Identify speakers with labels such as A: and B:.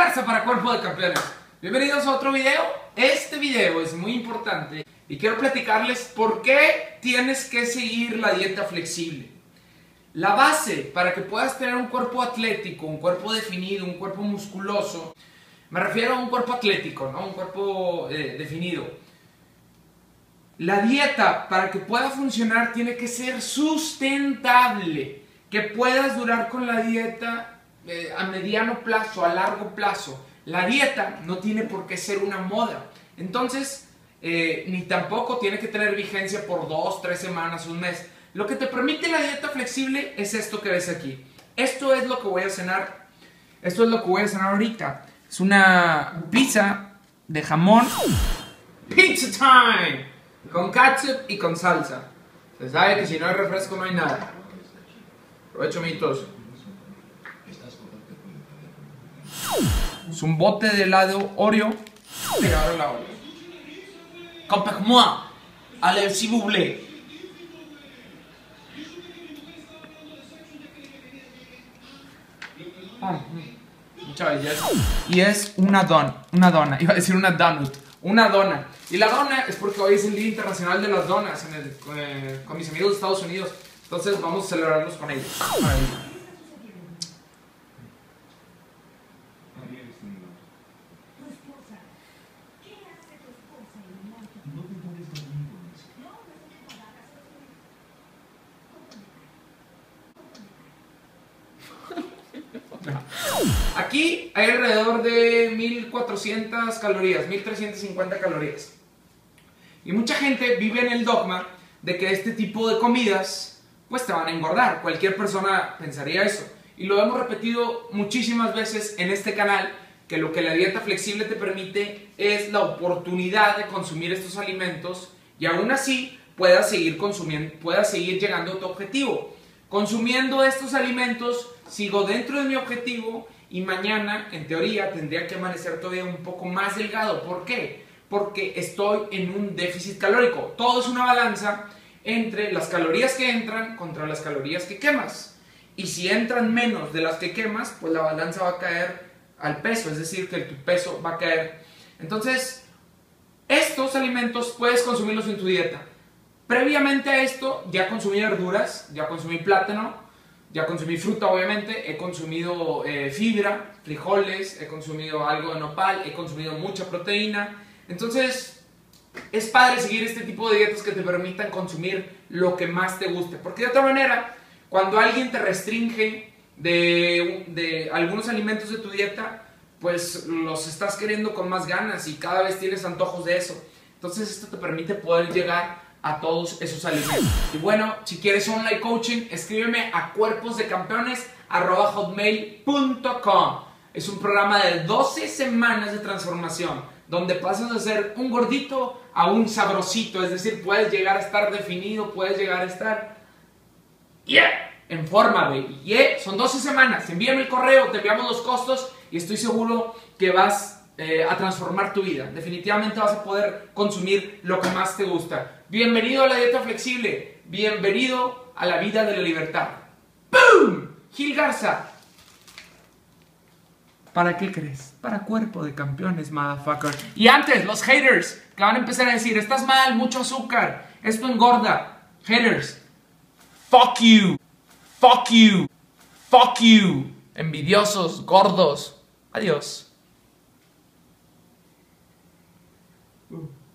A: Garza para Cuerpo de Campeones. Bienvenidos a otro video. Este video es muy importante y quiero platicarles por qué tienes que seguir la dieta flexible. La base para que puedas tener un cuerpo atlético, un cuerpo definido, un cuerpo musculoso, me refiero a un cuerpo atlético, ¿no? Un cuerpo definido. La dieta, para que pueda funcionar, tiene que ser sustentable, que puedas durar con la dieta a mediano plazo, a largo plazo. La dieta no tiene por qué ser una moda, entonces ni tampoco tiene que tener vigencia por 2, 3 semanas, un mes. Lo que te permite la dieta flexible es esto que ves aquí. Esto es lo que voy a cenar. Esto es lo que voy a cenar ahorita. Es una pizza de jamón. Pizza time, con ketchup y con salsa. Se sabe que si no hay refresco no hay nada. Aprovecho mi tos. Es un bote de helado Oreo pegado a la Oreo. Compère-moi, allez s'il vous plaît. Mucha belleza. Y es una dona, iba a decir una donut, una dona. Y la dona es porque hoy es el Día Internacional de las Donas con mis amigos de Estados Unidos. Entonces vamos a celebrarlos con ellos. Aquí hay alrededor de 1400 calorías, 1350 calorías. Y mucha gente vive en el dogma de que este tipo de comidas pues te van a engordar. Cualquier persona pensaría eso. Y lo hemos repetido muchísimas veces en este canal, que lo que la dieta flexible te permite es la oportunidad de consumir estos alimentos y aún así puedas seguir consumiendo, puedas seguir llegando a tu objetivo. Consumiendo estos alimentos sigo dentro de mi objetivo y mañana, en teoría, tendría que amanecer todavía un poco más delgado. ¿Por qué? Porque estoy en un déficit calórico. Todo es una balanza entre las calorías que entran contra las calorías que quemas. Y si entran menos de las que quemas, pues la balanza va a caer al peso, es decir, que tu peso va a caer. Entonces, estos alimentos puedes consumirlos en tu dieta. Previamente a esto, ya consumí verduras, ya consumí plátano, ya consumí fruta, obviamente, he consumido fibra, frijoles, he consumido algo de nopal, he consumido mucha proteína. Entonces, es padre seguir este tipo de dietas que te permitan consumir lo que más te guste. Porque de otra manera, cuando alguien te restringe de algunos alimentos de tu dieta, pues los estás queriendo con más ganas y cada vez tienes antojos de eso. Entonces, esto te permite poder llegar a todos esos alimentos. Y bueno, si quieres online coaching, escríbeme a cuerposdecampeones@hotmail.com. Es un programa de 12 semanas de transformación, donde pasas de ser un gordito a un sabrosito. Es decir, puedes llegar a estar definido, puedes llegar a estar en forma, baby. Son 12 semanas. Envíame el correo, te enviamos los costos y estoy seguro que vas a transformar tu vida. Definitivamente vas a poder consumir lo que más te gusta. Bienvenido a la dieta flexible. Bienvenido a la vida de la libertad. ¡Boom! Gil Garza. ¿Para qué crees? Para Cuerpo de Campeones, motherfucker. Y antes, los haters que van a empezar a decir: estás mal, mucho azúcar, esto engorda. Haters, fuck you, fuck you, fuck you. Envidiosos, gordos. Adiós.